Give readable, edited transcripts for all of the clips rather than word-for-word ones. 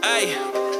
Ay,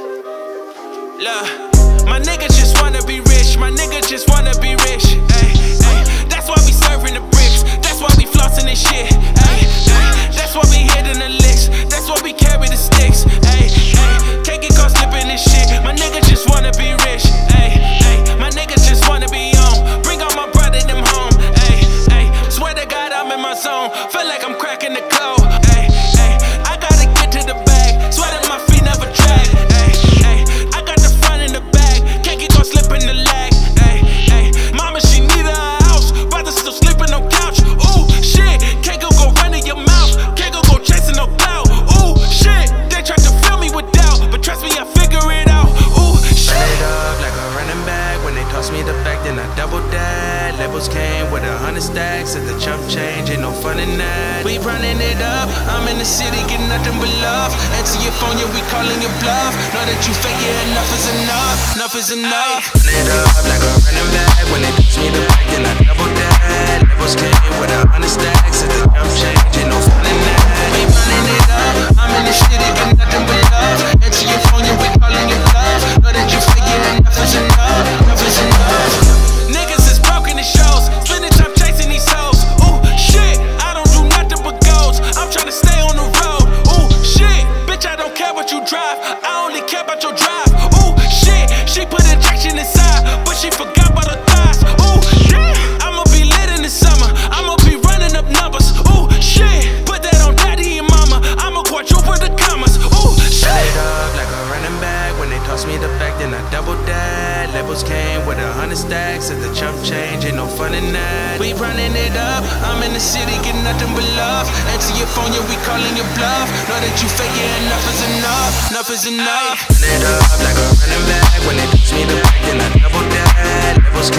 look, my niggas just wanna be rich. My niggas just wanna be rich. Ay, ay, that's why we serving the bricks. That's why we flossing this shit. Ay, ay, that's why we hitting the licks. That's why we carry the sticks. Ay, ay, can't get caught slipping this shit. My niggas just wanna be rich. Ay, ay, my niggas just wanna be on. Bring all my brother them home. Ay, ay, swear to God I'm in my zone. Feel like I'm cracking the code. Ay, ay, I gotta get to the bag. Swear that my feet never drag. Ay, ay, I got the front and the back. Can't get caught slipping the lag. Ay, ay, mama she need a house. Brother still sleeping on couch. Ooh, shit, can't go run in your mouth. Can't go chasing no clout. Ooh, shit, they tried to fill me with doubt, but trust me, I figure it out. Ooh, shit. Run it up like a running back. When they toss me the back, then I double that. Labels came with 100 stacks. At the chump change, ain't no fun in that. We running it up. I'm in the city, get nothing but love. Answer your phone, yeah, we calling your bluff. Know that you fake, yeah, enough is enough. Enough is enough. Run it up like a running back. When they toss me the back, then I double that. Labels came with 100 stacks. At the chump change, ain't no fun in that. We running it up. I'm in the city, get nothing but love. Answer your phone, yeah, we calling your bluff. Know that you fake, yeah, enough is enough. Enough is enough. Niggas is broken in shows. Spending time chasing these hoes. Ooh, shit, I don't do nothing but goals. I'm trying to stay on the road. Ooh, shit, bitch, I don't care what you drive. I only care about your drive. Ooh, shit, she put injection inside, but she forgot about her thighs. Ooh, damn, I'ma be lit in the summer. I'ma be running up numbers. Ooh, shit, put that on daddy and mama. I'ma quadruple the commas. Ooh, shit. Run it up like a running back. When they toss me the back, then I double that. Labels came with 100 stacks. At the chump change, ain't no fun in that. We running it up. I'm in the city, get nothing but love. Answer your phone, yeah, we calling your bluff. Know that you fake, yeah, enough is enough. Enough is enough. Run it up like a running back. When they toss me the back, then I double that. Labels